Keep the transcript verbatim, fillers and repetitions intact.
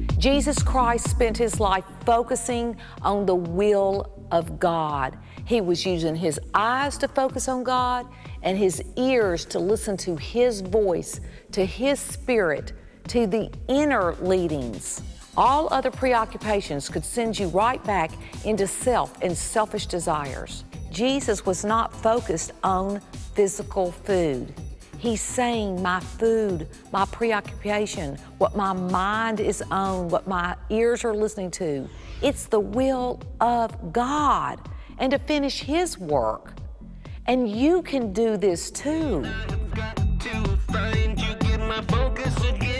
Jesus Christ spent his life focusing on the will of God. He was using his eyes to focus on God and his ears to listen to his voice, to his spirit, to the inner leadings. All other preoccupations could send you right back into self and selfish desires. Jesus was not focused on physical food. He's saying my food, my preoccupation, what my mind is on, what my ears are listening to, it's the will of God and to finish his work. And you can do this too. I've got to find you, get my focus again.